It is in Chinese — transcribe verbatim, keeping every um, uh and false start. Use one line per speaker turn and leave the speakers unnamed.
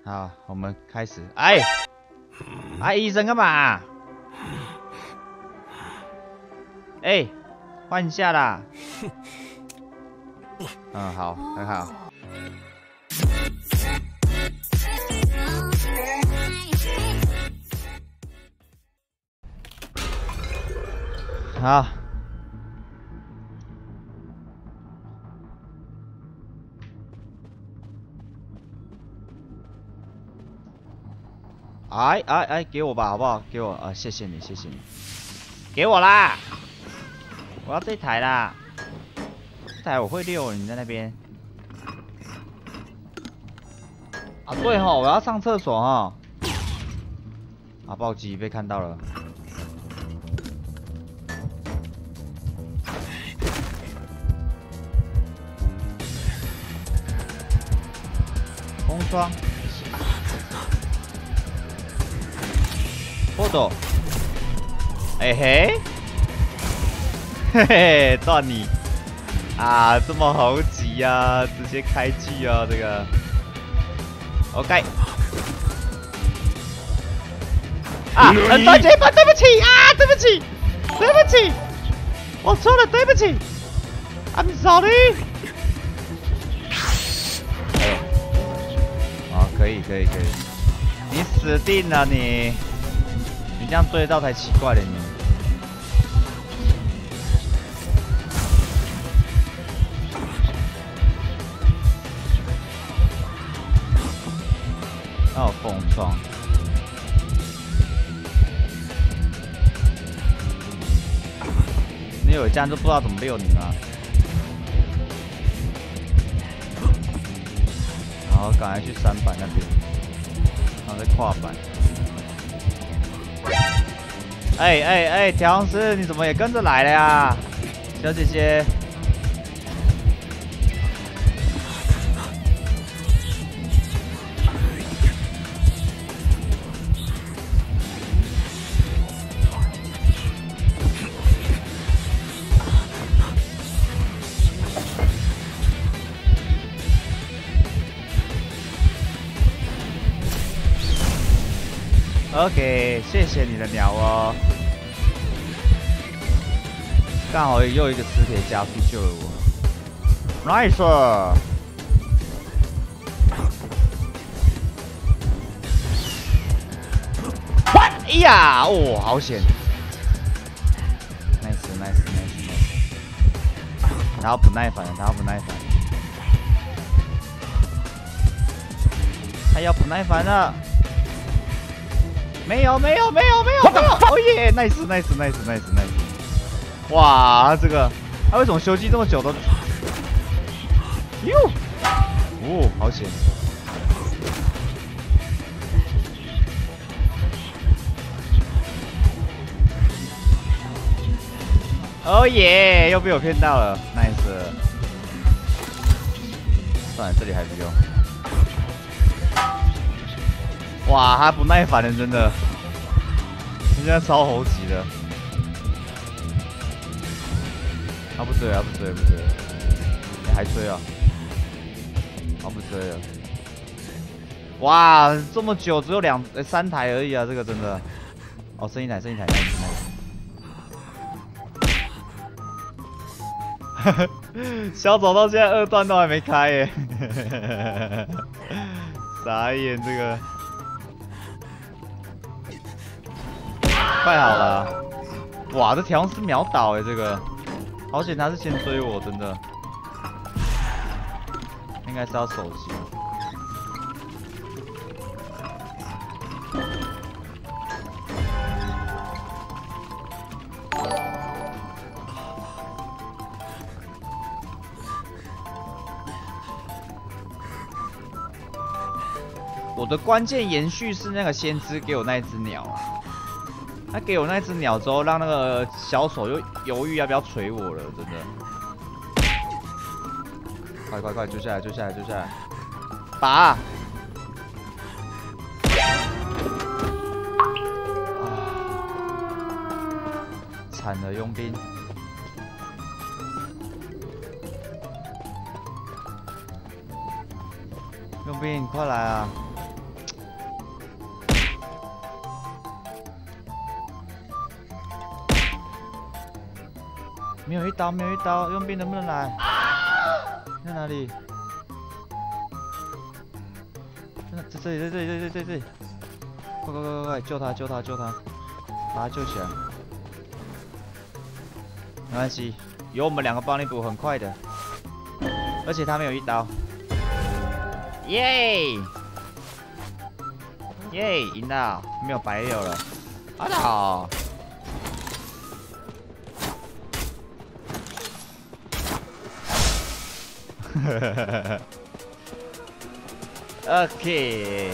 好，我们开始。哎，哎，医生干嘛？哎，换一下啦。嗯，好，很好。好。哎哎哎，给我吧，好不好？给我啊，谢谢你，谢谢你。给我啦！我要这台啦。这台我会溜，你在那边。啊，对吼，我要上厕所哈。啊，暴击被看到了。空窗。波斗。哎嘿。嘿嘿，断你。啊，这么猴急呀、啊，直接开机啊，这个。OK。啊，很多结巴，对不起啊，对不起，对不起，我错了，对不起 ，I'm sorry。哎，哦，可以，可以，可以，你死定了你，你这样对到才奇怪了你。那有风窗。你有这样就不知道怎么溜你吗？然后赶快去三板那边，然后再跨板。哎哎哎，调香师，你怎么也跟着来了呀，小姐姐？ OK， 谢谢你的鸟哦。刚好又一个磁铁加速救了我 ，nice。哎呀，哦，好险 ！nice nice nice nice。他要不耐烦了，他要不耐烦了，他要不耐烦了。 没有没有没有没有没有！哦耶 ，nice nice nice nice nice！ 哇，这个他为什么修机这么久都？哟，哦，好险！哦耶，又被我骗到了 ，nice！ 算了，这里还不用。 哇，他不耐烦了，真的，现在超猴急的。他不追，他不追，不追，你、欸、还追啊？他不追了。哇，这么久只有两、欸、三台而已啊，这个真的。哦，剩一台，剩一台，那那个。小走到现在二段都还没开耶，傻眼这个。 快好了！哇，这调香师秒倒哎，这个好险他是先追我，真的，应该是要手机。我的关键延续是那个先知给我那一只鸟啊。 他给我那只鸟之后，让那个小手又犹豫要不要捶我了，真的！快快快，救下来，救下来，救下来！拔！啊！惨了，佣兵！佣兵，你快来啊！ 没有一刀，没有一刀，佣兵能不能来？在哪里？在这里，在这里，在这里，在这里！快快快快快，救他，救他，救他！把他救起来。没关系，有我们两个帮你补，很快的。而且他没有一刀。耶！耶，赢了，没有白流了。啊操！ OK。